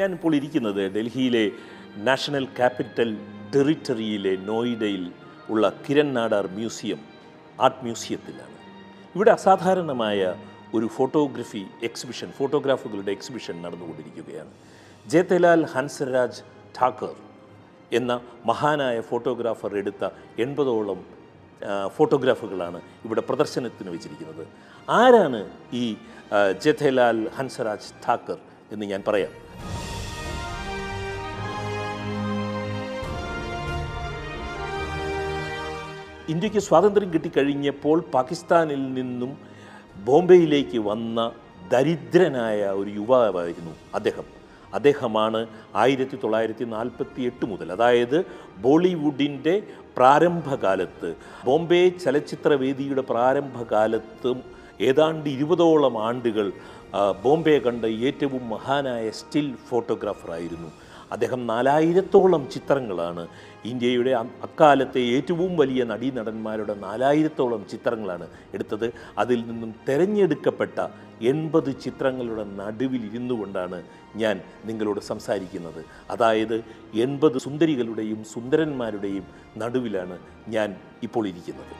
ഞാനിപ്പോൾ ഇരിക്കുന്നത് ഡൽഹിയിലെ നാഷണൽ ക്യാപിറ്റൽ ടെറിട്ടറിയിലെ നോയിഡയിൽ ഉള്ള കിരൺ നാടാർ മ്യൂസിയം, ആർട്ട് മ്യൂസിയത്തിലാണ്. ഇവിടെ അസാധാരണമായ ഒരു ഫോട്ടോഗ്രാഫുകളുടെ എക്സിബിഷൻ നടന്നുകൊണ്ടിരിക്കുകയാണ്. ജയതലാൽ ഹൻസരാജ് ഠാക്കർ എന്ന മഹാനായ ഫോട്ടോഗ്രാഫർ എടുത്ത 80ഓളം ഫോട്ടോഗ്രാഫുകളാണ് ഇവിടെ പ്രദർശനത്തിന് വെച്ചിരിക്കുന്നത്. ആരാണ് ഈ ജയതലാൽ ഹൻസരാജ് ഠാക്കർ എന്ന് ഞാൻ പറയാം. ഇന്ത്യക്ക് സ്വാതന്ത്ര്യം കിട്ടിക്കഴിഞ്ഞപ്പോൾ പാകിസ്ഥാനിൽ നിന്നും ബോംബെയിലേക്ക് വന്ന ദരിദ്രനായ ഒരു യുവാവായിരുന്നു അദ്ദേഹമാണ് 1948 മുതൽ, അതായത് ബോളിവുഡിൻ്റെ പ്രാരംഭകാലത്ത്, ബോംബെ ചലച്ചിത്രവേദിയുടെ പ്രാരംഭകാലത്തും ഏതാണ്ട് 20ഓളം ആണ്ടുകൾ ബോംബെ കണ്ട ഏറ്റവും മഹാനായ സ്റ്റിൽ ഫോട്ടോഗ്രാഫറായിരുന്നു അദ്ദേഹം. 4000ഓളം ചിത്രങ്ങളാണ് ഇന്ത്യയുടെ അക്കാലത്തെ ഏറ്റവും വലിയ നടീനടന്മാരുടെ 4000ഓളം ചിത്രങ്ങളാണ് എടുത്തത്. അതിൽ നിന്നും തിരഞ്ഞെടുക്കപ്പെട്ട 80 ചിത്രങ്ങളുടെ നടുവിൽ ഇരുന്നു കൊണ്ടാണ് ഞാൻ നിങ്ങളോട് സംസാരിക്കുന്നത്. അതായത് 80 സുന്ദരികളുടെയും സുന്ദരന്മാരുടെയും നടുവിലാണ് ഞാൻ ഇപ്പോൾ ഇരിക്കുന്നത്.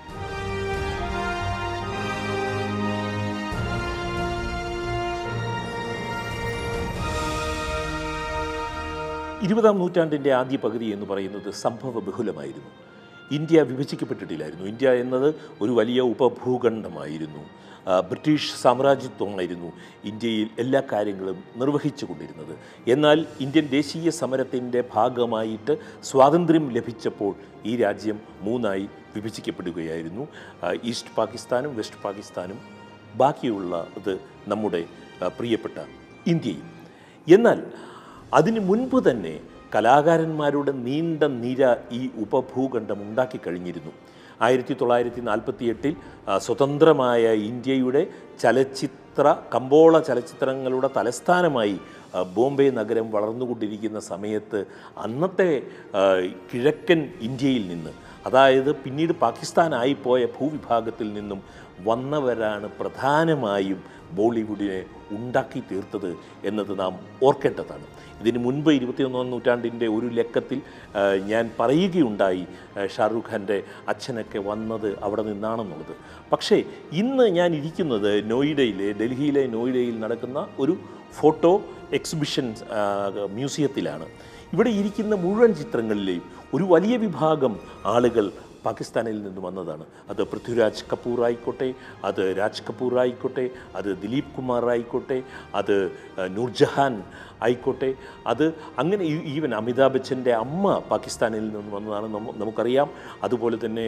20ാം നൂറ്റാണ്ടിൻ്റെ ആദ്യ പകുതി എന്ന് പറയുന്നത് സംഭവബഹുലമായിരുന്നു. ഇന്ത്യ വിഭജിക്കപ്പെട്ടിട്ടില്ലായിരുന്നു. ഇന്ത്യ എന്നത് ഒരു വലിയ ഉപഭൂഖണ്ഡമായിരുന്നു. ബ്രിട്ടീഷ് സാമ്രാജ്യത്വമായിരുന്നു ഇന്ത്യയിൽ എല്ലാ കാര്യങ്ങളും നിർവഹിച്ചു കൊണ്ടിരുന്നത്. എന്നാൽ ഇന്ത്യൻ ദേശീയ സമരത്തിൻ്റെ ഭാഗമായിട്ട് സ്വാതന്ത്ര്യം ലഭിച്ചപ്പോൾ ഈ രാജ്യം 3ആയി വിഭജിക്കപ്പെടുകയായിരുന്നു. ഈസ്റ്റ് പാകിസ്ഥാനും വെസ്റ്റ് പാകിസ്ഥാനും, ബാക്കിയുള്ളത് നമ്മുടെ പ്രിയപ്പെട്ട ഇന്ത്യയും. എന്നാൽ അതിനു മുൻപ് തന്നെ കലാകാരന്മാരുടെ നീണ്ട നിര ഈ ഉപഭൂഖണ്ഡം ഉണ്ടാക്കി കഴിഞ്ഞിരുന്നു. 1948 സ്വതന്ത്രമായ ഇന്ത്യയുടെ കമ്പോള ചലച്ചിത്രങ്ങളുടെ തലസ്ഥാനമായി ബോംബെ നഗരം വളർന്നുകൊണ്ടിരിക്കുന്ന സമയത്ത് അന്നത്തെ കിഴക്കൻ ഇന്ത്യയിൽ നിന്ന്, അതായത് പിന്നീട് പാകിസ്ഥാനായിപ്പോയ ഭൂവിഭാഗത്തിൽ നിന്നും വന്നവരാണ് പ്രധാനമായും ബോളിവുഡിനെ ഉണ്ടാക്കി തീർത്തത് എന്നത് നാം ഓർക്കേണ്ടതാണ്. ഇതിനു മുൻപ് 21ാം നൂറ്റാണ്ടിൻ്റെ ഒരു ലക്കത്തിൽ ഞാൻ പറയുകയുണ്ടായി ഷാറൂഖ് ഖാൻ്റെ അച്ഛനൊക്കെ വന്നത് അവിടെ നിന്നാണെന്നുള്ളത്. പക്ഷേ ഇന്ന് ഞാൻ ഇരിക്കുന്നത് ഡൽഹിയിലെ നോയിഡയിൽ നടക്കുന്ന ഒരു ഫോട്ടോ എക്സിബിഷൻ മ്യൂസിയത്തിലാണ്. ഇവിടെ ഇരിക്കുന്ന മുഴുവൻ ചിത്രങ്ങളിലെയും ഒരു വലിയ വിഭാഗം ആളുകൾ പാകിസ്ഥാനിൽ നിന്ന് വന്നതാണ്. അത് പൃഥ്വിരാജ് കപൂർ ആയിക്കോട്ടെ, അത് രാജ് കപൂർ ആയിക്കോട്ടെ, അത് ദിലീപ് കുമാർ ആയിക്കോട്ടെ, അത് നൂർജഹാൻ ആയിക്കോട്ടെ, അത് അങ്ങനെ ഈവൻ അമിതാഭ് ബച്ചൻ്റെ അമ്മ പാകിസ്ഥാനിൽ നിന്ന് വന്നതാണ് നമുക്കറിയാം. അതുപോലെ തന്നെ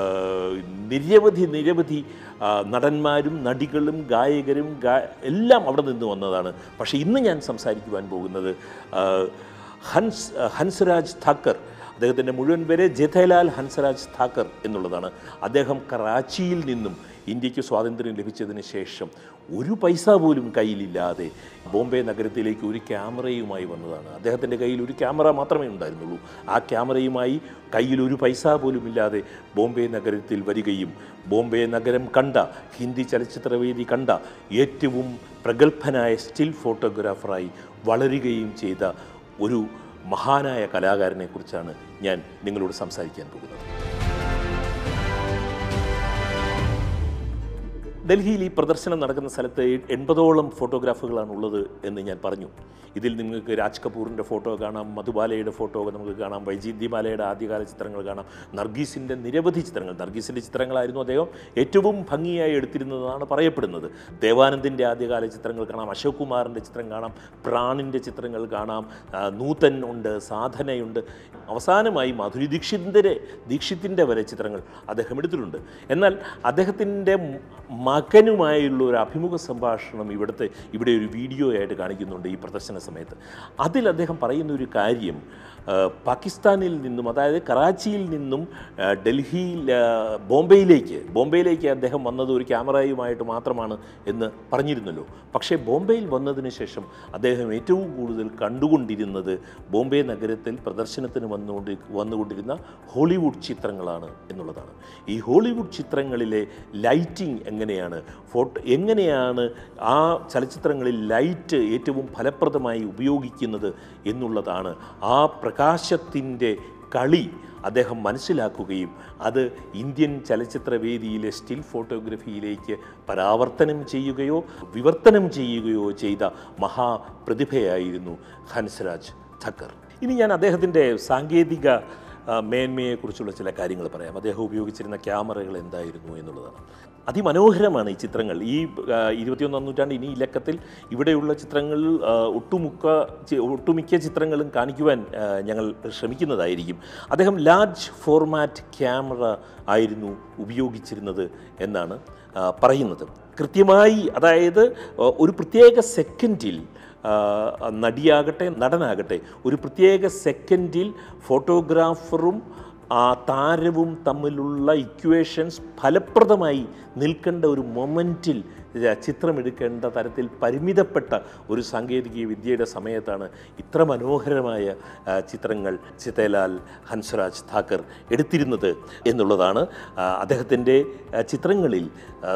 നിരവധി നടന്മാരും നടികളും ഗായകരും എല്ലാം അവിടെ നിന്ന് വന്നതാണ്. പക്ഷേ ഇന്ന് ഞാൻ സംസാരിക്കുവാൻ പോകുന്നത് ഹൻസരാജ് ഠാക്കർ, അദ്ദേഹത്തിൻ്റെ മുഴുവൻ പേര് ജയതലാൽ ഹൻസരാജ് ഠാക്കർ എന്നുള്ളതാണ്. അദ്ദേഹം കറാച്ചിയിൽ നിന്നും ഇന്ത്യക്ക് സ്വാതന്ത്ര്യം ലഭിച്ചതിന് ശേഷം ഒരു പൈസ പോലും കയ്യിലില്ലാതെ ബോംബെ നഗരത്തിലേക്ക് ഒരു ക്യാമറയുമായി വന്നതാണ്. അദ്ദേഹത്തിൻ്റെ കയ്യിൽ ഒരു ക്യാമറ മാത്രമേ ഉണ്ടായിരുന്നുള്ളൂ. ആ ക്യാമറയുമായി കയ്യിൽ ഒരു പൈസ പോലും ഇല്ലാതെ ബോംബെ നഗരത്തിൽ വരികയും ബോംബെ നഗരം കണ്ട, ഹിന്ദി ചലച്ചിത്രവേദി കണ്ട ഏറ്റവും പ്രഗത്ഭനായ സ്റ്റിൽ ഫോട്ടോഗ്രാഫറായി വളരുകയും ചെയ്ത ഒരു മഹാനായ കലാകാരനെക്കുറിച്ചാണ് ഞാൻ നിങ്ങളോട് സംസാരിക്കാൻ പോകുന്നത്. ഡൽഹിയിൽ ഈ പ്രദർശനം നടക്കുന്ന സ്ഥലത്ത് 80ഓളം ഫോട്ടോഗ്രാഫുകളാണ് ഉള്ളത് എന്ന് ഞാൻ പറഞ്ഞു. ഇതിൽ നിങ്ങൾക്ക് രാജ് കപൂറിൻ്റെ ഫോട്ടോ കാണാം, മധുബാലയുടെ ഫോട്ടോ നമുക്ക് കാണാം, വൈജയന്തിമാലയുടെ ആദ്യകാല ചിത്രങ്ങൾ കാണാം, നർഗീസിൻ്റെ നിരവധി ചിത്രങ്ങൾ. നർഗീസിൻ്റെ ചിത്രങ്ങളായിരുന്നു അദ്ദേഹം ഏറ്റവും ഭംഗിയായി എടുത്തിരുന്നതാണ് പറയപ്പെടുന്നത്. ദേവാനന്ദിൻ്റെ ആദ്യകാല ചിത്രങ്ങൾ കാണാം, അശോക് കുമാറിൻ്റെ ചിത്രം കാണാം, പ്രാണിൻ്റെ ചിത്രങ്ങൾ കാണാം, നൂതൻ ഉണ്ട്, സാധനയുണ്ട്, അവസാനമായി മാധുരി ദീക്ഷിത്തിൻ്റെ വരെ ചിത്രങ്ങൾ അദ്ദേഹം എടുത്തിട്ടുണ്ട്. എന്നാൽ അദ്ദേഹത്തിൻ്റെ മകനുമായുള്ള ഒരു അഭിമുഖ സംഭാഷണം ഇവിടെ ഒരു വീഡിയോ ആയിട്ട് കാണിക്കുന്നുണ്ട് ഈ പ്രദർശന സമയത്ത്. അതിൽ അദ്ദേഹം പറയുന്ന ഒരു കാര്യം, പാകിസ്ഥാനിൽ നിന്നും, അതായത് കറാച്ചിയിൽ നിന്നും ബോംബെയിലേക്ക് അദ്ദേഹം വന്നത് ഒരു ക്യാമറയുമായിട്ട് മാത്രമാണ് എന്ന് പറഞ്ഞിരുന്നല്ലോ. പക്ഷേ ബോംബെയിൽ വന്നതിന് ശേഷം അദ്ദേഹം ഏറ്റവും കൂടുതൽ കണ്ടുകൊണ്ടിരുന്നത് ബോംബെ നഗരത്തിൽ പ്രദർശനത്തിന് വന്നുകൊണ്ടിരുന്ന ഹോളിവുഡ് ചിത്രങ്ങളാണ് എന്നുള്ളതാണ്. ഈ ഹോളിവുഡ് ചിത്രങ്ങളിലെ ലൈറ്റിംഗ് എങ്ങനെയാണ് എങ്ങനെയാണ് ആ ചലച്ചിത്രങ്ങളിൽ ലൈറ്റ് ഏറ്റവും ഫലപ്രദമായി ഉപയോഗിക്കുന്നത് എന്നുള്ളതാണ്. ആ പ്രകാശത്തിൻ്റെ കളി അദ്ദേഹം മനസ്സിലാക്കുകയും അത് ഇന്ത്യൻ ചലച്ചിത്രവേദിയിലെ സ്റ്റിൽ ഫോട്ടോഗ്രഫിയിലേക്ക് പരാവർത്തനം ചെയ്യുകയോ വിവർത്തനം ചെയ്യുകയോ ചെയ്ത മഹാപ്രതിഭയായിരുന്നു ഹൻസ്രാജ് ഠാക്കർ. ഇനി ഞാൻ അദ്ദേഹത്തിൻ്റെ സാങ്കേതിക മേന്മയെക്കുറിച്ചുള്ള ചില കാര്യങ്ങൾ പറയാം. അദ്ദേഹം ഉപയോഗിച്ചിരുന്ന ക്യാമറകൾ എന്തായിരുന്നു എന്നുള്ളതാണ്. അതിമനോഹരമാണ് ഈ ചിത്രങ്ങൾ. ഈ 21ാം നൂറ്റാണ്ട് ഇനി ഇലക്കത്തിൽ ഇവിടെയുള്ള ചിത്രങ്ങൾ ഒട്ടുമിക്ക ചിത്രങ്ങളും കാണിക്കുവാൻ ഞങ്ങൾ ശ്രമിക്കുന്നതായിരിക്കും. അദ്ദേഹം ലാർജ് ഫോർമാറ്റ് ക്യാമറ ആയിരുന്നു ഉപയോഗിച്ചിരുന്നത് എന്നാണ് പറയുന്നത്. കൃത്യമായി, അതായത് ഒരു പ്രത്യേക സെക്കൻഡിൽ നടിയാകട്ടെ നടനാകട്ടെ ഒരു പ്രത്യേക സെക്കൻഡിൽ ഫോട്ടോഗ്രാഫറും ആ താരവും തമ്മിലുള്ള ഇക്വേഷൻസ് ഫലപ്രദമായി നിൽക്കേണ്ട ഒരു മൊമെൻറ്റിൽ ചിത്രമെടുക്കേണ്ട തരത്തിൽ പരിമിതപ്പെട്ട ഒരു സാങ്കേതിക വിദ്യയുടെ സമയത്താണ് ഇത്ര മനോഹരമായ ചിത്രങ്ങൾ ചിത്തേലാൽ ഹൻസ്രാജ് ഠാക്കർ എടുത്തിരുന്നത് എന്നുള്ളതാണ്. അദ്ദേഹത്തിൻ്റെ ചിത്രങ്ങളിൽ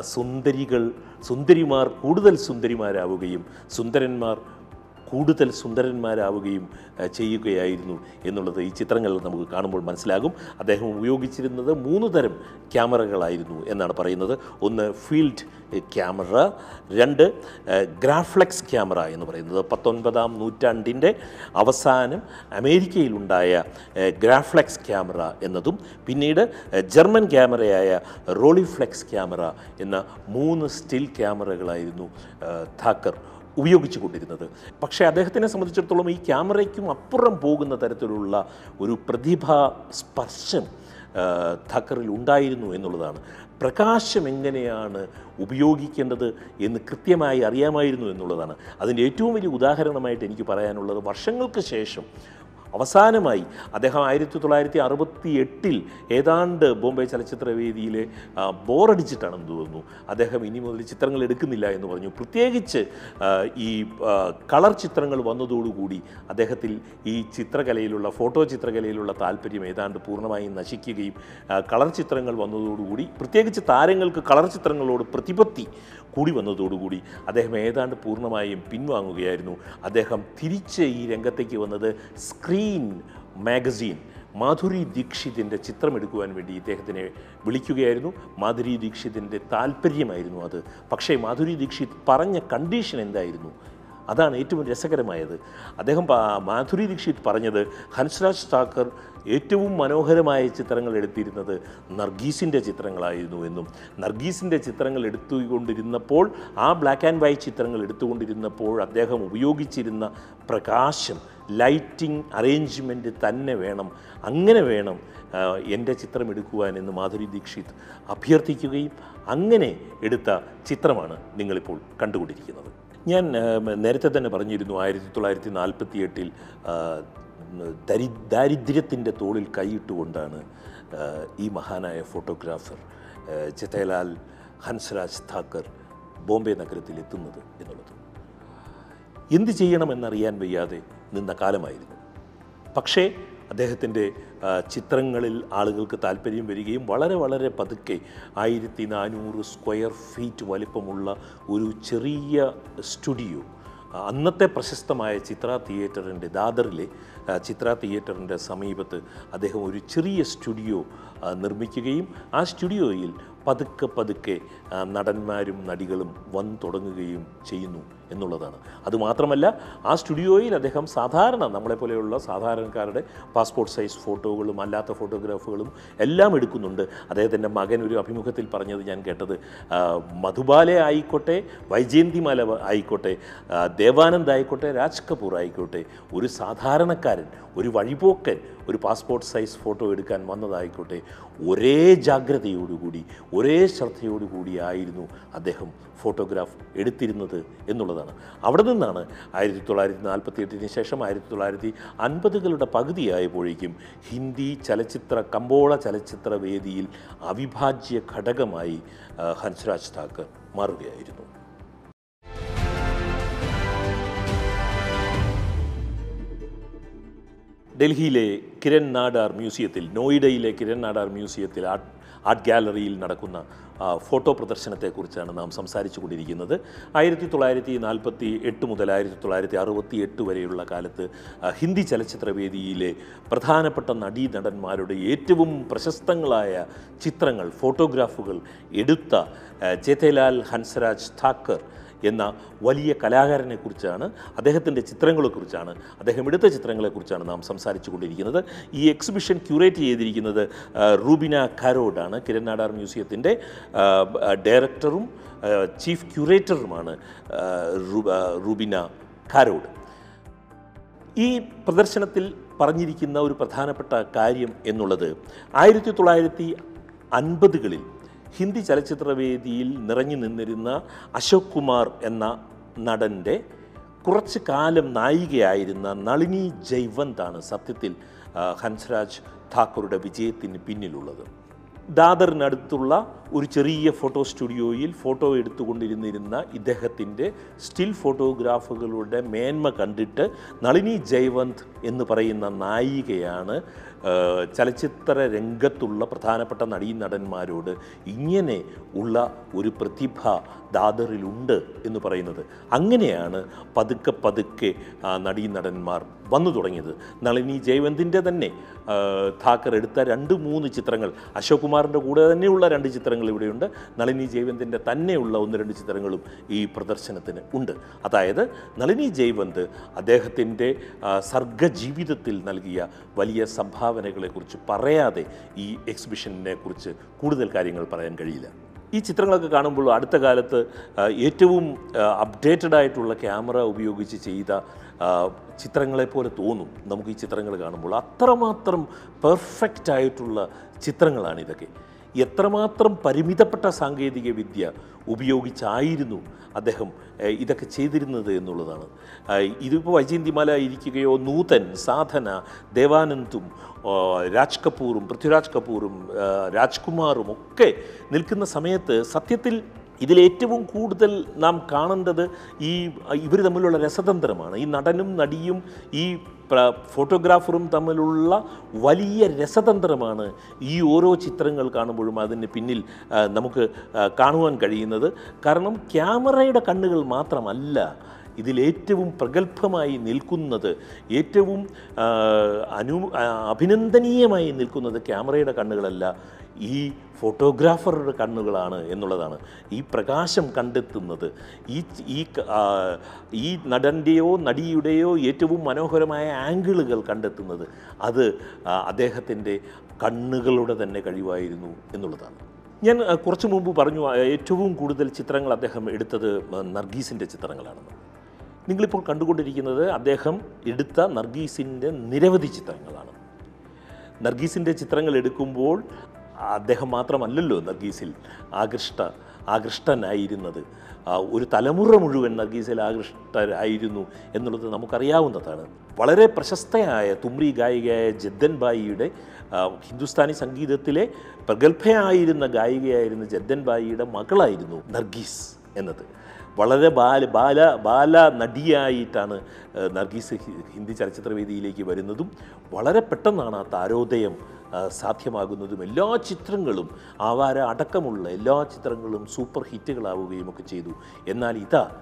സുന്ദരിമാർ കൂടുതൽ സുന്ദരിമാരാവുകയും സുന്ദരന്മാർ കൂടുതൽ സുന്ദരന്മാരാവുകയും ചെയ്യുകയായിരുന്നു എന്നുള്ളത് ഈ ചിത്രങ്ങൾ നമുക്ക് കാണുമ്പോൾ മനസ്സിലാകും. അദ്ദേഹം ഉപയോഗിച്ചിരുന്നത് 3 തരം ക്യാമറകളായിരുന്നു എന്നാണ് പറയുന്നത്. ഒന്ന് ഫീൽഡ് ക്യാമറ, 2 ഗ്രാഫ്ലെക്സ് ക്യാമറ എന്ന് പറയുന്നത് 19ാം നൂറ്റാണ്ടിൻ്റെ അവസാനം അമേരിക്കയിലുണ്ടായ ഗ്രാഫ്ലെക്സ് ക്യാമറ എന്നതും, പിന്നീട് ജർമ്മൻ ക്യാമറയായ റോളിഫ്ലെക്സ് ക്യാമറ എന്ന 3 സ്റ്റിൽ ക്യാമറകളായിരുന്നു ഠാക്കർ ഉപയോഗിച്ചു കൊണ്ടിരുന്നത്. പക്ഷേ അദ്ദേഹത്തിനെ സംബന്ധിച്ചിടത്തോളം ഈ ക്യാമറയ്ക്കും അപ്പുറം പോകുന്ന തരത്തിലുള്ള ഒരു പ്രതിഭാ സ്പർശം ഠാക്കറിൽ ഉണ്ടായിരുന്നു എന്നുള്ളതാണ്. പ്രകാശം എങ്ങനെയാണ് ഉപയോഗിക്കേണ്ടത് എന്ന് കൃത്യമായി അറിയാമായിരുന്നു എന്നുള്ളതാണ്. അതിൻ്റെ ഏറ്റവും വലിയ ഉദാഹരണമായിട്ട് എനിക്ക് പറയാനുള്ളത്, വർഷങ്ങൾക്ക് ശേഷം അവസാനമായി അദ്ദേഹം 1968 ഏതാണ്ട് ബോംബെ ചലച്ചിത്രവേദിയിലെ ബോറടിച്ചിട്ടാണെന്ന് തോന്നുന്നു അദ്ദേഹം ഇനി മുതൽ ചിത്രങ്ങൾ എടുക്കുന്നില്ല എന്ന് പറഞ്ഞു. പ്രത്യേകിച്ച് ഈ കളർ ചിത്രങ്ങൾ വന്നതോടുകൂടി അദ്ദേഹത്തിൽ ഈ ഫോട്ടോ ചിത്രകലയിലുള്ള താല്പര്യം ഏതാണ്ട് പൂർണ്ണമായും നശിക്കുകയും കളർ ചിത്രങ്ങൾ വന്നതോടുകൂടി, പ്രത്യേകിച്ച് താരങ്ങൾക്ക് കളർ ചിത്രങ്ങളോട് പ്രതിപത്തി കൂടി വന്നതോടുകൂടി അദ്ദേഹം ഏതാണ്ട് പൂർണ്ണമായും പിൻവാങ്ങുകയായിരുന്നു. അദ്ദേഹം തിരിച്ച് ഈ രംഗത്തേക്ക് വന്നത് സ്ക്രീൻ മാഗസീൻ മാധുരി ദീക്ഷിതിൻ്റെ ചിത്രമെടുക്കുവാൻ വേണ്ടി ഇദ്ദേഹത്തിനെ വിളിക്കുകയായിരുന്നു. മാധുരി ദീക്ഷിതിൻ്റെ താല്പര്യമായിരുന്നു അത്. പക്ഷേ മാധുരി ദീക്ഷിത് പറഞ്ഞ കണ്ടീഷൻ എന്തായിരുന്നു? അതാണ് ഏറ്റവും രസകരമായത്. മാധുരി ദീക്ഷിത് പറഞ്ഞത്, ഹൻസ്രാജ് ഠാക്കർ ഏറ്റവും മനോഹരമായ ചിത്രങ്ങൾ എടുത്തിരുന്നത് നർഗീസിൻ്റെ ചിത്രങ്ങളായിരുന്നു എന്നും, നർഗീസിൻ്റെ ചിത്രങ്ങൾ എടുത്തുകൊണ്ടിരുന്നപ്പോൾ, ആ ബ്ലാക്ക് ആൻഡ് വൈറ്റ് ചിത്രങ്ങൾ എടുത്തുകൊണ്ടിരുന്നപ്പോൾ അദ്ദേഹം ഉപയോഗിച്ചിരുന്ന പ്രകാശം, ലൈറ്റിംഗ് അറേഞ്ച്മെൻറ്റ് തന്നെ വേണം, അങ്ങനെ വേണം എൻ്റെ ചിത്രം എടുക്കുവാൻ എന്ന് മാധുരി ദീക്ഷിത് അഭ്യർത്ഥിക്കുകയും അങ്ങനെ എടുത്ത ചിത്രമാണ് നിങ്ങളിപ്പോൾ കണ്ടുകൊണ്ടിരിക്കുന്നത്. ഞാൻ നേരത്തെ തന്നെ പറഞ്ഞിരുന്നു, 1948 ദാരിദ്ര്യത്തിൻ്റെ തോളിൽ കൈയിട്ടുകൊണ്ടാണ് ഈ മഹാനായ ഫോട്ടോഗ്രാഫർ ചിത്തേലാൽ ഹൻസ്രാജ് ഠാക്കർ ബോംബെ നഗരത്തിൽ എത്തുന്നത് എന്നുള്ളത്. എന്ത് ചെയ്യണമെന്നറിയാൻ വയ്യാതെ നിന്ന കാലമായിരുന്നു. പക്ഷേ അദ്ദേഹത്തിൻ്റെ ചിത്രങ്ങളിൽ ആളുകൾക്ക് താല്പര്യം വരികയും വളരെ വളരെ പതുക്കെ 1400 സ്ക്വയർ ഫീറ്റ് വലിപ്പമുള്ള ഒരു ചെറിയ സ്റ്റുഡിയോ, അന്നത്തെ പ്രശസ്തമായ ചിത്ര തിയേറ്ററിൻ്റെ ദാദറിലെ ചിത്ര തിയേറ്ററിൻ്റെ സമീപത്ത് അദ്ദേഹം ഒരു ചെറിയ സ്റ്റുഡിയോ നിർമ്മിക്കുകയും ആ സ്റ്റുഡിയോയിൽ പതുക്കെ പതുക്കെ നടന്മാരും നടികളും വന്നു തുടങ്ങുകയും ചെയ്യുന്നു എന്നുള്ളതാണ്. അതുമാത്രമല്ല, ആ സ്റ്റുഡിയോയിൽ അദ്ദേഹം നമ്മളെപ്പോലെയുള്ള സാധാരണക്കാരുടെ പാസ്പോർട്ട് സൈസ് ഫോട്ടോകളും അല്ലാത്ത ഫോട്ടോഗ്രാഫുകളും എല്ലാം എടുക്കുന്നുണ്ട്. അദ്ദേഹത്തിൻ്റെ മകൻ ഒരു അഭിമുഖത്തിൽ പറഞ്ഞത് ഞാൻ കേട്ടത്, മധുബാല ആയിക്കോട്ടെ, വൈജയന്തിമാല ആയിക്കോട്ടെ, ദേവാനന്ദ് ആയിക്കോട്ടെ, രാജ് കപൂർ ആയിക്കോട്ടെ, ഒരു സാധാരണക്കാരൻ, ഒരു വഴിപോക്കൻ ഒരു പാസ്പോർട്ട് സൈസ് ഫോട്ടോ എടുക്കാൻ വന്നതായിക്കോട്ടെ, ഒരേ ജാഗ്രതയോടുകൂടി ഒരേ ശ്രദ്ധയോടുകൂടി ആയിരുന്നു അദ്ദേഹം ഫോട്ടോഗ്രാഫ് എടുത്തിരുന്നത് എന്നുള്ളതാണ്. അവിടെ നിന്നാണ് 1948 ശേഷം 1950കളുടെ പകുതിയായപ്പോഴേക്കും ഹിന്ദി കമ്പോള ചലച്ചിത്ര വേദിയിൽ അവിഭാജ്യ ഘടകമായി ഹൻസ്രാജ് ഠാക്കർ മാറുകയായിരുന്നു. ഡൽഹിയിലെ കിരൺ നാടാർ മ്യൂസിയത്തിൽ, നോയിഡയിലെ കിരൺ നാടാർ മ്യൂസിയത്തിൽ ആർട്ട് ഗാലറിയിൽ നടക്കുന്ന ഫോട്ടോ പ്രദർശനത്തെക്കുറിച്ചാണ് നാം സംസാരിച്ചു കൊണ്ടിരിക്കുന്നത്. 1948 മുതൽ 1968 വരെയുള്ള കാലത്ത് ഹിന്ദി ചലച്ചിത്രവേദിയിലെ പ്രധാനപ്പെട്ട നടീനടന്മാരുടെ ഏറ്റവും പ്രശസ്തങ്ങളായ ചിത്രങ്ങൾ, ഫോട്ടോഗ്രാഫുകൾ എടുത്ത ജേതേലാൽ ഹൻസരാജ് താക്കർ എന്ന വലിയ കലാകാരനെക്കുറിച്ചാണ്, അദ്ദേഹത്തിൻ്റെ ചിത്രങ്ങളെക്കുറിച്ചാണ്, അദ്ദേഹം എടുത്ത ചിത്രങ്ങളെക്കുറിച്ചാണ് നാം സംസാരിച്ചു കൊണ്ടിരിക്കുന്നത്. ഈ എക്സിബിഷൻ ക്യൂറേറ്റ് ചെയ്തിരിക്കുന്നത് റൂബിന കാരോഡാണ്. കിരൺ നാടാർ മ്യൂസിയത്തിൻ്റെ ഡയറക്ടറും ചീഫ് ക്യൂറേറ്ററുമാണ് റൂബിന കാരോഡ്. ഈ പ്രദർശനത്തിൽ പറഞ്ഞിരിക്കുന്ന ഒരു പ്രധാനപ്പെട്ട കാര്യം എന്നുള്ളത് 1950കളിൽ ഹിന്ദി ചലച്ചിത്രവേദിയിൽ നിറഞ്ഞു നിന്നിരുന്ന അശോക് കുമാർ എന്ന നടൻ്റെ കുറച്ച് കാലം നായികയായിരുന്ന നളിനി ജയ്വന്താണ് സത്യത്തിൽ ഹൻസരാജ് താക്കറുടെ വിജയത്തിന് പിന്നിലുള്ളത്. ദാദറിനടുത്തുള്ള ഒരു ചെറിയ ഫോട്ടോ സ്റ്റുഡിയോയിൽ ഫോട്ടോ എടുത്തുകൊണ്ടിരുന്നിരുന്ന ഇദ്ദേഹത്തിൻ്റെ സ്റ്റിൽ ഫോട്ടോഗ്രാഫുകളുടെ മേന്മ കണ്ടിട്ട് നളിനി ജയ്വന്ത് എന്ന് പറയുന്ന നായികയാണ് ചലച്ചിത്ര രംഗത്തുള്ള പ്രധാനപ്പെട്ട നടീനടന്മാരോട് ഇങ്ങനെ ഉള്ള ഒരു പ്രതിഭ ദാദറിലുണ്ട് എന്ന് പറയുന്നത്. അങ്ങനെയാണ് പതുക്കെ പതുക്കെ നടീനടന്മാർ വന്നു തുടങ്ങിയത്. നളിനി ജയ്വന്തിൻ്റെ തന്നെ താക്കർ എടുത്ത 2-3 ചിത്രങ്ങൾ, അശോക് കുമാറിൻ്റെ കൂടെ തന്നെയുള്ള 2 ചിത്രങ്ങൾ ഇവിടെയുണ്ട്, നളിനി ജയ്വന്തിൻ്റെ തന്നെയുള്ള 1-2 ചിത്രങ്ങളും ഈ പ്രദർശനത്തിന് ഉണ്ട്. അതായത് നളിനി ജയ്വന്ത് അദ്ദേഹത്തിൻ്റെ സർഗജീവിതത്തിൽ നൽകിയ വലിയ സംഭാവനകളെക്കുറിച്ച് പറയാതെ ഈ എക്സിബിഷനെ കുറിച്ച് കൂടുതൽ കാര്യങ്ങൾ പറയാൻ കഴിയില്ല. ഈ ചിത്രങ്ങളൊക്കെ കാണുമ്പോൾ അടുത്ത കാലത്ത് ഏറ്റവും അപ്ഡേറ്റഡ് ആയിട്ടുള്ള ക്യാമറ ഉപയോഗിച്ച് ചെയ്ത ചിത്രങ്ങളെപ്പോലെ തോന്നും നമുക്ക് ഈ ചിത്രങ്ങൾ കാണുമ്പോൾ. അത്രമാത്രം പെർഫെക്റ്റ് ആയിട്ടുള്ള ചിത്രങ്ങളാണിതൊക്കെ. എത്രമാത്രം പരിമിതപ്പെട്ട സാങ്കേതിക വിദ്യ ഉപയോഗിച്ചായിരുന്നു അദ്ദേഹം ഇതൊക്കെ ചെയ്തിരുന്നത് എന്നുള്ളതാണ്. ഇതിപ്പോൾ വൈജയന്തിമാല ഇരിക്കുകയോ നൂതൻ, സാധന, ദേവാനന്ദും രാജ് കപൂറും പൃഥ്വിരാജ് കപൂറും രാജ്കുമാറും ഒക്കെ നിൽക്കുന്ന സമയത്ത് സത്യത്തിൽ ഇതിലേറ്റവും കൂടുതൽ നാം കാണേണ്ടത് ഇവർ തമ്മിലുള്ള രസതന്ത്രമാണ്. ഈ നടനും നടിയും ഈ ഫോട്ടോഗ്രാഫറും തമ്മിലുള്ള വലിയ രസതന്ത്രമാണ് ഈ ഓരോ ചിത്രങ്ങൾ കാണുമ്പോഴും അതിന് പിന്നിൽ നമുക്ക് കാണുവാൻ കഴിയുന്നത്. കാരണം ക്യാമറയുടെ കണ്ണുകൾ മാത്രമല്ല ഇതിലേറ്റവും പ്രഗത്ഭമായി നിൽക്കുന്നത്, ഏറ്റവും അഭിനന്ദനീയമായി നിൽക്കുന്നത് ക്യാമറയുടെ കണ്ണുകളല്ല, ഈ ഫോട്ടോഗ്രാഫറുടെ കണ്ണുകളാണ് എന്നുള്ളതാണ്. ഈ പ്രകാശം കണ്ടെത്തുന്നത്, ഈ നടൻ്റെയോ നടിയുടെയോ ഏറ്റവും മനോഹരമായ ആംഗിളുകൾ കണ്ടെത്തുന്നത് അത് അദ്ദേഹത്തിൻ്റെ കണ്ണുകളുടെ തന്നെ കഴിവായിരുന്നു എന്നുള്ളതാണ്. ഞാൻ കുറച്ച് മുമ്പ് പറഞ്ഞു ഏറ്റവും കൂടുതൽ ചിത്രങ്ങൾ അദ്ദേഹം എടുത്തത് നർഗീസിൻ്റെ ചിത്രങ്ങളാണെന്ന്. നിങ്ങളിപ്പോൾ കണ്ടുകൊണ്ടിരിക്കുന്നത് അദ്ദേഹം എടുത്ത നർഗീസിൻ്റെ നിരവധി ചിത്രങ്ങളാണ്. നർഗീസിൻ്റെ ചിത്രങ്ങൾ എടുക്കുമ്പോൾ അദ്ദേഹം മാത്രമല്ലല്ലോ നർഗീസിൽ ആകൃഷ്ടനായിരുന്നത്. ഒരു തലമുറ മുഴുവൻ നർഗീസിൽ ആകൃഷ്ടരായിരുന്നു എന്നുള്ളത് നമുക്കറിയാവുന്നതാണ്. വളരെ പ്രശസ്തയായ തുമ്രി ഗായികയായ ജദ്ദൻ ബായിയുടെ, ഹിന്ദുസ്ഥാനി സംഗീതത്തിലെ പ്രഗത്ഭയായിരുന്ന ഗായികയായിരുന്ന ജദ്ദൻ ബായിയുടെ മകളായിരുന്നു നർഗീസ് എന്നത്. വളരെ ബാല നടിയായിട്ടാണ് നർഗീസ് ഹിന്ദി ചലച്ചിത്രവേദിയിലേക്ക് വരുന്നതും വളരെ പെട്ടെന്നാണ് ആ താരോദയം സാധ്യമാകുന്നതും. എല്ലാ ചിത്രങ്ങളും, ആവാര അടക്കമുള്ള എല്ലാ ചിത്രങ്ങളും സൂപ്പർ ഹിറ്റുകളാവുകയും ഒക്കെ ചെയ്തു. എന്നാൽ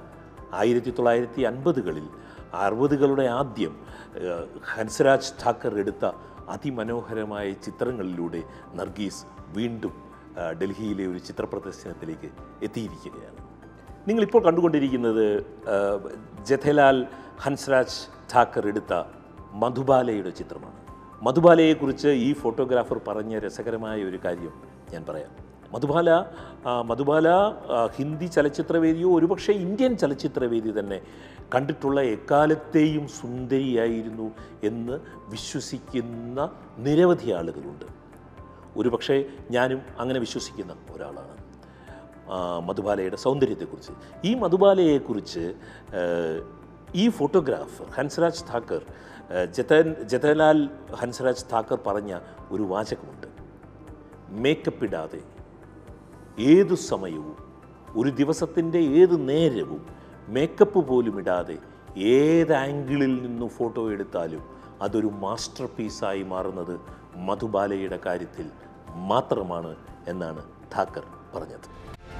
1950കളിൽ 60കളുടെ ആദ്യം ഹൻസരാജ് താക്കർ എടുത്ത അതിമനോഹരമായ ചിത്രങ്ങളിലൂടെ നർഗീസ് വീണ്ടും ഡൽഹിയിലെ ഒരു ചിത്ര പ്രദർശനത്തിലേക്ക് എത്തിയിരിക്കുകയാണ്. നിങ്ങളിപ്പോൾ കണ്ടുകൊണ്ടിരിക്കുന്നത് ജേതേലാൽ ഹൻസരാജ് താക്കർ എടുത്ത മധുബാലയുടെ ചിത്രമാണ്. മധുബാലയെക്കുറിച്ച് ഈ ഫോട്ടോഗ്രാഫർ പറഞ്ഞ രസകരമായ ഒരു കാര്യം ഞാൻ പറയാം. മധുബാല ഹിന്ദി ചലച്ചിത്രവേദിയോ ഒരുപക്ഷെ ഇന്ത്യൻ ചലച്ചിത്രവേദി തന്നെ കണ്ടിട്ടുള്ള എക്കാലത്തെയും സുന്ദരിയായിരുന്നു എന്ന് വിശ്വസിക്കുന്ന നിരവധി ആളുകളുണ്ട്. ഒരുപക്ഷെ ഞാനും അങ്ങനെ വിശ്വസിക്കുന്ന ഒരാളാണ് മധുബാലയുടെ സൗന്ദര്യത്തെക്കുറിച്ച്. ഈ മധുബാലയെക്കുറിച്ച് ഈ ഫോട്ടോഗ്രാഫർ ഹൻസരാജ് താക്കർ, ജേതേലാൽ ഹൻസരാജ് താക്കർ പറഞ്ഞ ഒരു വാചകമുണ്ട്. മേക്കപ്പ് ഇടാതെ ഏതു സമയവും, ഒരു ദിവസത്തിൻ്റെ ഏത് നേരവും മേക്കപ്പ് പോലും ഇടാതെ ഏത് ആംഗിളിൽ നിന്ന് ഫോട്ടോ എടുത്താലും അതൊരു മാസ്റ്റർ പീസായി മാറുന്നത് മധുബാലയുടെ കാര്യത്തിൽ മാത്രമാണ് എന്നാണ് ധാക്കർ പറഞ്ഞത്.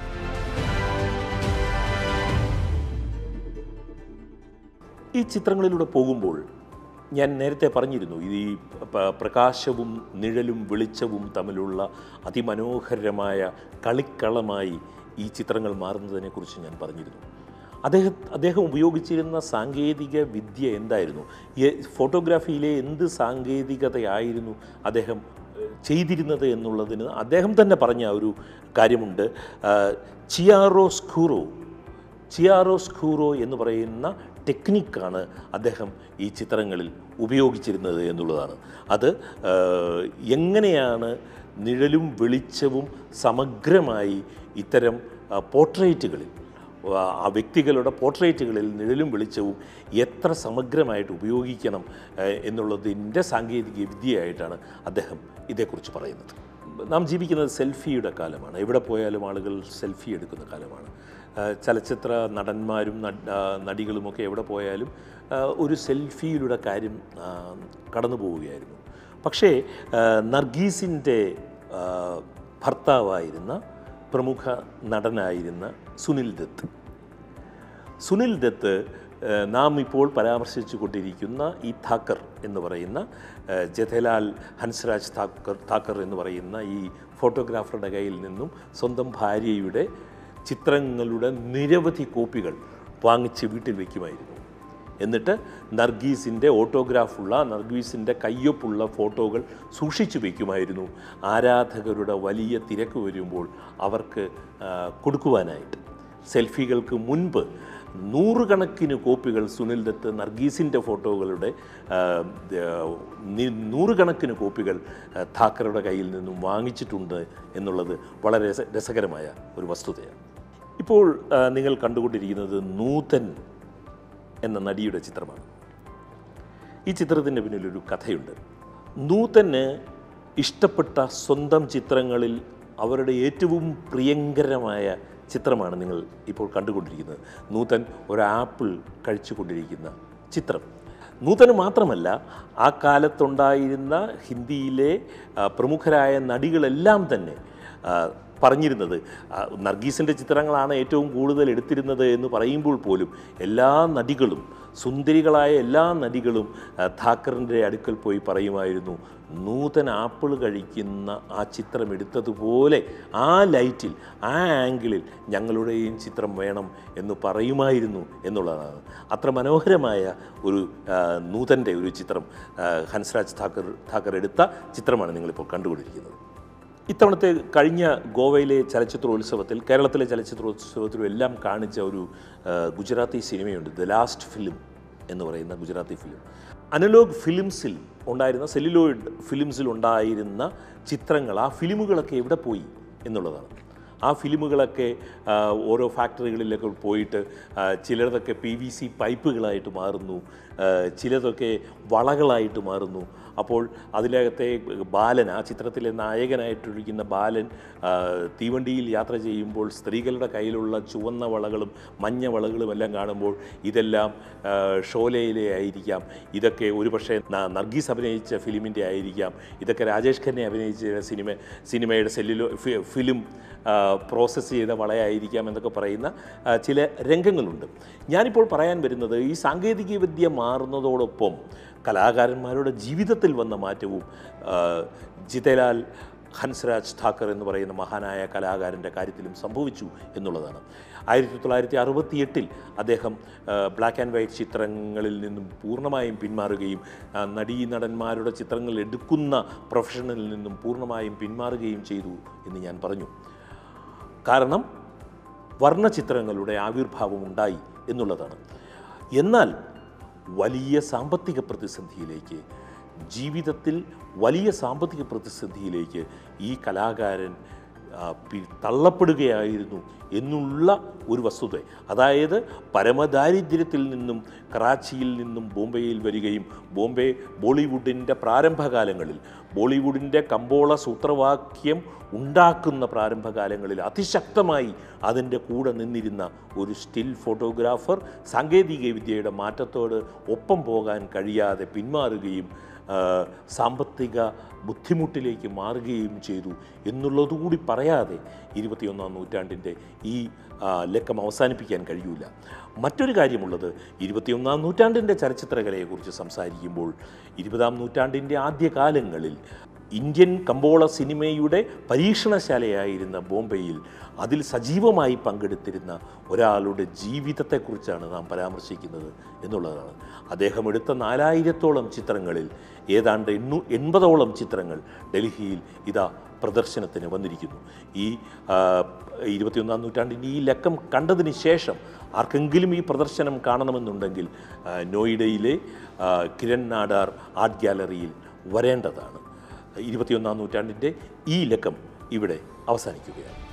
ഈ ചിത്രങ്ങളിലൂടെ പോകുമ്പോൾ ഞാൻ നേരത്തെ പറഞ്ഞിരുന്നു, ഈ പ്രകാശവും നിഴലും വെളിച്ചവും തമ്മിലുള്ള അതിമനോഹരമായ കളിക്കളമായി ഈ ചിത്രങ്ങൾ മാറുന്നതിനെക്കുറിച്ച് ഞാൻ പറഞ്ഞിരുന്നു. അദ്ദേഹം ഉപയോഗിച്ചിരുന്ന സാങ്കേതിക വിദ്യ എന്തായിരുന്നു, ഫോട്ടോഗ്രാഫിയിലെ എന്ത് സാങ്കേതികതയായിരുന്നു അദ്ദേഹം ചെയ്തിരുന്നത് എന്നുള്ളതിന് അദ്ദേഹം തന്നെ പറഞ്ഞ ഒരു കാര്യമുണ്ട്. ചിയാറോസ്കൂറോ എന്ന് പറയുന്ന ടെക്നിക്കാണ് അദ്ദേഹം ഈ ചിത്രങ്ങളിൽ ഉപയോഗിച്ചിരുന്നത് എന്നുള്ളതാണ്. അത് എങ്ങനെയാണ് നിഴലും വെളിച്ചവും സമഗ്രമായി ഇത്തരം പോർട്രേറ്റുകളിൽ, ആ വ്യക്തികളുടെ പോർട്രേറ്റുകളിൽ നിഴലും വെളിച്ചവും എത്ര സമഗ്രമായിട്ട് ഉപയോഗിക്കണം എന്നുള്ളതിൻ്റെ സാങ്കേതിക വിദ്യയായിട്ടാണ് അദ്ദേഹം ഇതേക്കുറിച്ച് പറയുന്നത്. നാം ജീവിക്കുന്നത് സെൽഫിയുടെ കാലമാണ്. എവിടെ പോയാലും ആളുകൾ സെൽഫി എടുക്കുന്ന കാലമാണ്. ചലച്ചിത്ര നടന്മാരും നടികളുമൊക്കെ എവിടെ പോയാലും ഒരു സെൽഫിയിലൂടെ കാര്യം കടന്നു പോവുകയായിരുന്നു. പക്ഷേ നർഗീസിൻ്റെ ഭർത്താവായിരുന്ന പ്രമുഖ നടനായിരുന്ന സുനിൽ ദത്ത് നാം ഇപ്പോൾ പരാമർശിച്ചു കൊണ്ടിരിക്കുന്ന ഈ ഥാക്കർ എന്ന് പറയുന്ന ജഥേലാൽ ഹൻസ്രാജ് ഥാക്കർ എന്ന് പറയുന്ന ഈ ഫോട്ടോഗ്രാഫറുടെ കയ്യിൽ നിന്നും സ്വന്തം ഭാര്യയുടെ ചിത്രങ്ങളുടെ നിരവധി കോപ്പികൾ വാങ്ങിച്ച് വീട്ടിൽ വയ്ക്കുമായിരുന്നു. എന്നിട്ട് നർഗീസിൻ്റെ ഓട്ടോഗ്രാഫുള്ള, നർഗീസിൻ്റെ കയ്യൊപ്പുള്ള ഫോട്ടോകൾ സൂക്ഷിച്ചു വയ്ക്കുമായിരുന്നു ആരാധകരുടെ വലിയ തിരക്ക് വരുമ്പോൾ അവർക്ക് കൊടുക്കുവാനായിട്ട്. സെൽഫികൾക്ക് മുൻപ് നൂറുകണക്കിന് കോപ്പികൾ സുനിൽ ദത്ത് നർഗീസിൻ്റെ ഫോട്ടോകളുടെ നൂറുകണക്കിന് കോപ്പികൾ ഥാക്കറുടെ കയ്യിൽ നിന്നും വാങ്ങിച്ചിട്ടുണ്ട് എന്നുള്ളത് വളരെ രസകരമായ ഒരു വസ്തുതയാണ്. ഇപ്പോൾ നിങ്ങൾ കണ്ടുകൊണ്ടിരിക്കുന്നത് നൂതൻ എന്ന നടിയുടെ ചിത്രമാണ്. ഈ ചിത്രത്തിൻ്റെ പിന്നിലൊരു കഥയുണ്ട്. നൂതന് ഇഷ്ടപ്പെട്ട സ്വന്തം ചിത്രങ്ങളിൽ അവരുടെ ഏറ്റവും പ്രിയങ്കരമായ ചിത്രമാണ് നിങ്ങൾ ഇപ്പോൾ കണ്ടുകൊണ്ടിരിക്കുന്നത്. നൂതൻ ഒരു ആപ്പിൾ കഴിച്ചുകൊണ്ടിരിക്കുന്ന ചിത്രം. നൂതന് മാത്രമല്ല, ആ കാലത്തുണ്ടായിരുന്ന ഹിന്ദിയിലെ പ്രമുഖരായ നടികളെല്ലാം തന്നെ പറഞ്ഞിരുന്നത്, നർഗീസിൻ്റെ ചിത്രങ്ങളാണ് ഏറ്റവും കൂടുതൽ എടുത്തിരുന്നത് എന്ന് പറയുമ്പോൾ പോലും എല്ലാ നടികളും, സുന്ദരികളായ എല്ലാ നടികളും ഥാക്കറിൻ്റെ അടുക്കൽ പോയി പറയുമായിരുന്നു, നൂതൻ ആപ്പിൾ കഴിക്കുന്ന ആ ചിത്രം എടുത്തതുപോലെ ആ ലൈറ്റിൽ, ആ ആംഗിളിൽ ഞങ്ങളുടെയും ചിത്രം വേണം എന്ന് പറയുമായിരുന്നു എന്നുള്ളതാണ്. അത്ര മനോഹരമായ ഒരു നൂതൻ്റെ ഒരു ചിത്രം, ഹൻസ്രാജ് ഥാക്കർ എടുത്ത ചിത്രമാണ് നിങ്ങളിപ്പോൾ കണ്ടുകൊണ്ടിരിക്കുന്നത്. ഇത്തവണത്തെ കഴിഞ്ഞ ഗോവയിലെ ചലച്ചിത്രോത്സവത്തിൽ, കേരളത്തിലെ ചലച്ചിത്രോത്സവത്തിലും എല്ലാം കാണിച്ച ഒരു ഗുജറാത്തി സിനിമയുണ്ട്, ദ ലാസ്റ്റ് ഫിലിം എന്ന് പറയുന്ന ഗുജറാത്തി ഫിലിം. അനലോഗ് ഫിലിംസിൽ ഉണ്ടായിരുന്ന, സെല്ലുലോയിഡ് ഫിലിംസിൽ ഉണ്ടായിരുന്ന ചിത്രങ്ങൾ, ആ ഫിലിമുകളൊക്കെ എവിടെ പോയി എന്നുള്ളതാണ്. ആ ഫിലിമുകളൊക്കെ ഓരോ ഫാക്ടറികളിലൊക്കെ പോയിട്ട് ചിലതൊക്കെ PVC പൈപ്പുകളായിട്ട് മാറുന്നു, ചിലതൊക്കെ വളകളായിട്ട് മാറുന്നു. അപ്പോൾ അതിനകത്തെ ബാലൻ, ആ ചിത്രത്തിലെ നായകനായിട്ടിരിക്കുന്ന ബാലൻ തീവണ്ടിയിൽ യാത്ര ചെയ്യുമ്പോൾ സ്ത്രീകളുടെ കയ്യിലുള്ള ചുവന്ന വളകളും മഞ്ഞ വളകളും എല്ലാം കാണുമ്പോൾ ഇതെല്ലാം ഷോലയിലെ ആയിരിക്കാം, ഇതൊക്കെ ഒരുപക്ഷെ നർഗീസ് അഭിനയിച്ച ഫിലിമിൻ്റെ ആയിരിക്കാം, ഇതൊക്കെ രാജേഷ് ഖന്നെ അഭിനയിച്ച സിനിമയുടെ ഫിലിം പ്രോസസ്സ് ചെയ്ത വളയായിരിക്കാം എന്നൊക്കെ പറയുന്ന ചില രംഗങ്ങളുണ്ട്. ഞാനിപ്പോൾ പറയാൻ വരുന്നത്, ഈ സാങ്കേതികവിദ്യ മാറുന്നതോടൊപ്പം കലാകാരന്മാരുടെ ജീവിതത്തിൽ വന്ന മാറ്റവും ജിതേലാൽ ഹൻസ്രാജ് ഥാക്കർ എന്ന് പറയുന്ന മഹാനായ കലാകാരൻ്റെ കാര്യത്തിലും സംഭവിച്ചു എന്നുള്ളതാണ്. 1968 അദ്ദേഹം ബ്ലാക്ക് ആൻഡ് വൈറ്റ് ചിത്രങ്ങളിൽ നിന്നും പൂർണ്ണമായും പിന്മാറുകയും നടന്മാരുടെ ചിത്രങ്ങൾ എടുക്കുന്ന പ്രൊഫഷനിൽ നിന്നും പൂർണ്ണമായും പിന്മാറുകയും ചെയ്തു എന്ന് ഞാൻ പറഞ്ഞു. കാരണം വർണ്ണചിത്രങ്ങളുടെ ആവിർഭാവം ഉണ്ടായി എന്നുള്ളതാണ്. എന്നാൽ വലിയ സാമ്പത്തിക പ്രതിസന്ധിയിലേക്ക്, ജീവിതത്തിൽ വലിയ സാമ്പത്തിക പ്രതിസന്ധിയിലേക്ക് ഈ കലാകാരൻ തള്ളപ്പെടുകയായിരുന്നു എന്നുള്ള ഒരു വസ്തുത. അതായത് പരമദാരിദ്ര്യത്തിൽ നിന്നും കറാച്ചിയിൽ നിന്നും ബോംബെയിൽ വരികയും ബോളിവുഡിൻ്റെ പ്രാരംഭകാലങ്ങളിൽ ബോളിവുഡിൻ്റെ കമ്പോള സൂത്രവാക്യം ഉണ്ടാക്കുന്ന പ്രാരംഭകാലങ്ങളിൽ അതിശക്തമായി അതിൻ്റെ കൂടെ നിന്നിരുന്ന ഒരു സ്റ്റിൽ ഫോട്ടോഗ്രാഫർ സാങ്കേതികവിദ്യയുടെ മാറ്റത്തോട് ഒപ്പം പോകാൻ കഴിയാതെ പിന്മാറുകയും സാമ്പത്തിക ബുദ്ധിമുട്ടിലേക്ക് മാറുകയും ചെയ്തു എന്നുള്ളതുകൂടി പറയാതെ 21-ാം നൂറ്റാണ്ടിൻ്റെ ഈ ലക്കം അവസാനിപ്പിക്കാൻ കഴിയില്ല. മറ്റൊരു കാര്യമുള്ളത് 21-ാം നൂറ്റാണ്ടിൻ്റെ ചലച്ചിത്രകലയെക്കുറിച്ച് സംസാരിക്കുമ്പോൾ 20-ാം നൂറ്റാണ്ടിൻ്റെ ആദ്യകാലങ്ങളിൽ ഇന്ത്യൻ കമ്പോള സിനിമയുടെ പരീക്ഷണശാലയായിരുന്ന ബോംബെയിൽ അതിൽ സജീവമായി പങ്കെടുത്തിരുന്ന ഒരാളുടെ ജീവിതത്തെക്കുറിച്ചാണ് നാം പരാമർശിക്കുന്നത് എന്നുള്ളതാണ്. അദ്ദേഹം എടുത്ത 4000-ഓളം ചിത്രങ്ങളിൽ ഏതാണ്ട് 80-ഓളം ചിത്രങ്ങൾ ഡൽഹിയിൽ ഇതാ പ്രദർശനത്തിന് വന്നിരിക്കുന്നു. ഈ 21-ാം നൂറ്റാണ്ടിൻ്റെ ഈ ലക്കം കണ്ടതിന് ശേഷം ആർക്കെങ്കിലും ഈ പ്രദർശനം കാണണമെന്നുണ്ടെങ്കിൽ നോയിഡയിലെ കിരൺ നാടാർ ആർട്ട് ഗ്യാലറിയിൽ വരേണ്ടതാണ്. 21-ാം നൂറ്റാണ്ടിൻ്റെ ഈ ലക്കം ഇവിടെ അവസാനിക്കുകയാണ്.